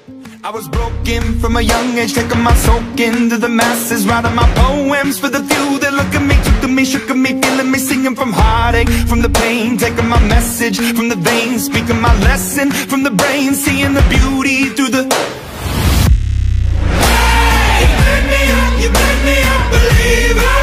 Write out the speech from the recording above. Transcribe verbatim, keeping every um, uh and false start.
I was broken from a young age, taking my soak into the masses, writing my poems for the few that look at me, took to me, shook at me, feeling me, singing from heartache, from the pain, taking my message from the veins, speaking my lesson from the brain, seeing the beauty through the... Hey! You made me up, you made me a believer.